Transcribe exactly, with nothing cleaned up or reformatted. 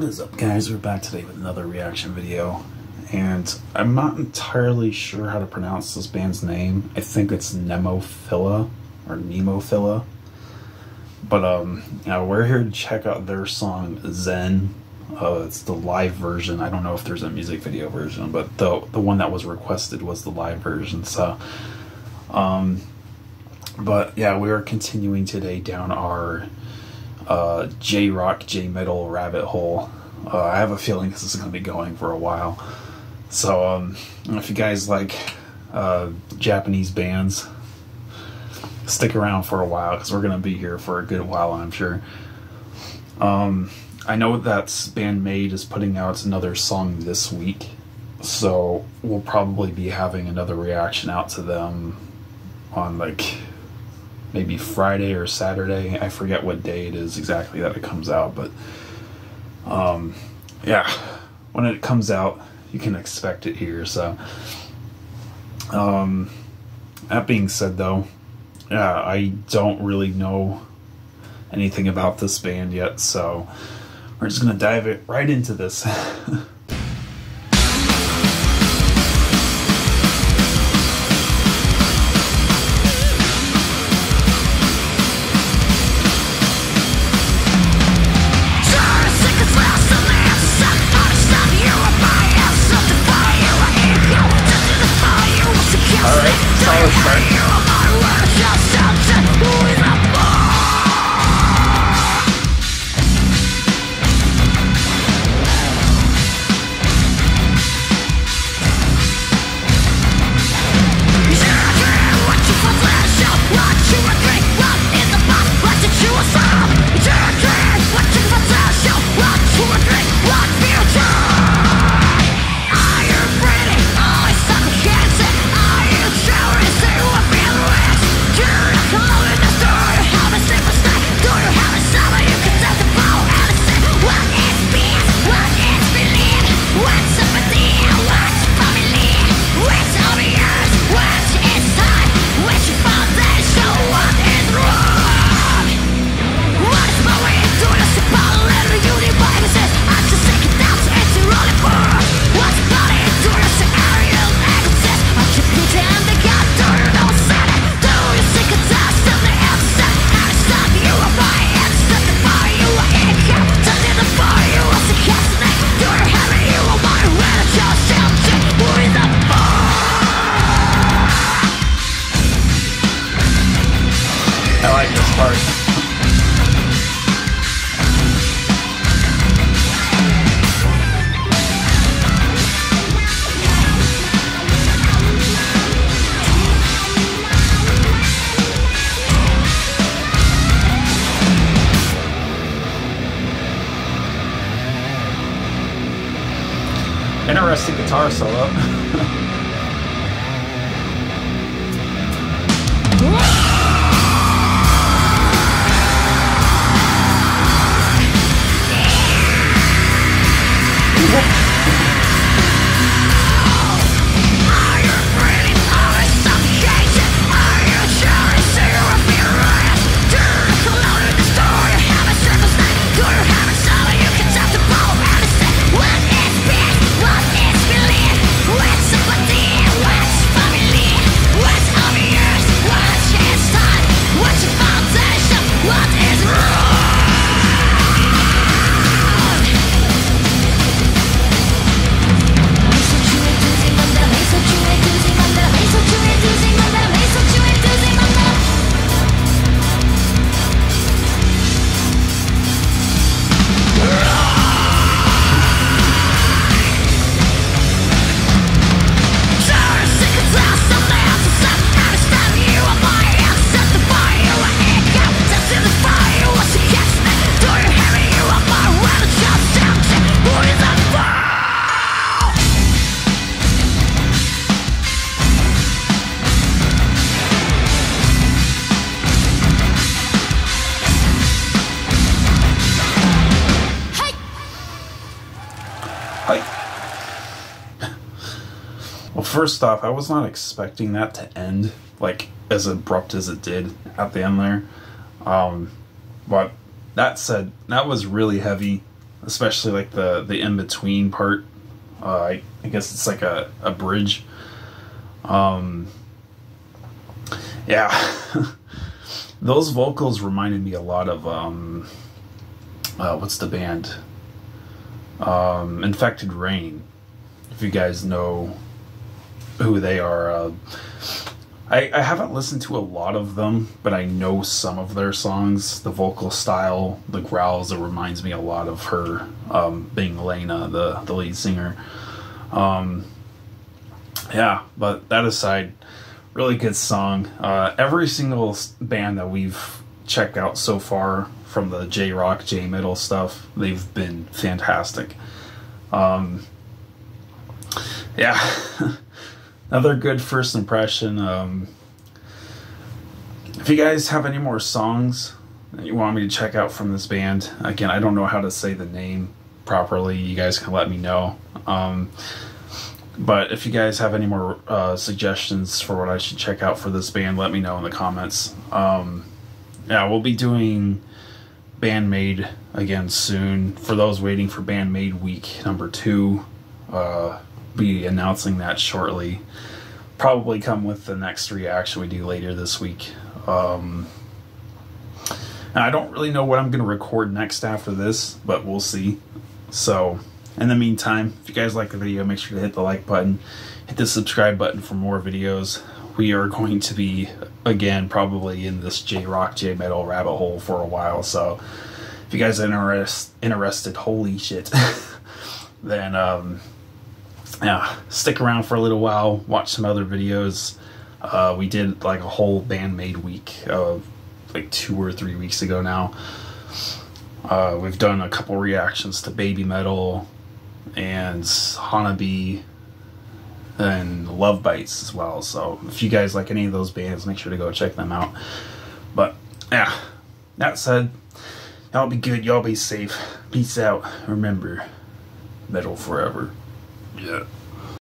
What is up, guys? We're back today with another reaction video, and I'm not entirely sure how to pronounce this band's name. I think it's Nemophila or Nemophila, but um, you know, we're here to check out their song Zen. Uh, it's the live version. I don't know if there's a music video version, but the the one that was requested was the live version. So, um, but yeah, we are continuing today down our uh, J-rock, J-metal rabbit hole. Uh, I have a feeling this is going to be going for a while. So, um, if you guys like uh, Japanese bands, stick around for a while because we're going to be here for a good while, I'm sure. Um, I know that Band Maid is putting out another song this week, so we'll probably be having another reaction out to them on like maybe Friday or Saturday. I forget what day it is exactly that it comes out, but um, yeah, when it comes out, you can expect it here. So um, that being said, though, yeah, I don't really know anything about this band yet, so we're just gonna dive it right into this. I like this part. Interesting guitar solo. Well, first off, I was not expecting that to end like as abrupt as it did at the end there. Um, but that said, that was really heavy. especially like the the in between part. Uh, I, I guess it's like a a bridge. Um, yeah, those vocals reminded me a lot of um, uh, what's the band? Um, Infected Rain. If you guys know who they are. Uh, I, I haven't listened to a lot of them, but I know some of their songs. The vocal style, the growls, it reminds me a lot of her, um, being Elena, the, the lead singer. Um, yeah, but that aside, really good song. Uh, every single band that we've checked out so far from the J-Rock, J-Metal stuff, they've been fantastic. Um, yeah. Another good first impression. Um, if you guys have any more songs that you want me to check out from this band, again, I don't know how to say the name properly. You guys can let me know. Um, but if you guys have any more uh, suggestions for what I should check out for this band, let me know in the comments. Um, yeah, we'll be doing Bandmade again soon. For those waiting for Bandmade week number two, uh, be announcing that shortly. Probably come with the next reaction we do later this week. Um, and I don't really know what I'm going to record next after this, but we'll see. So, in the meantime, if you guys like the video, make sure to hit the like button, hit the subscribe button for more videos. We are going to be, again, probably in this J-Rock, J-Metal rabbit hole for a while. So, if you guys are interest, interested, holy shit, then, um... yeah, stick around for a little while, watch some other videos. Uh, we did like a whole Bandmade week, uh, like two or three weeks ago now. Uh, we've done a couple reactions to Baby Metal and Hanabi and Love Bites as well. So if you guys like any of those bands, make sure to go check them out. But yeah, that said, y'all be good, y'all be safe. Peace out. Remember, metal forever. Yeah.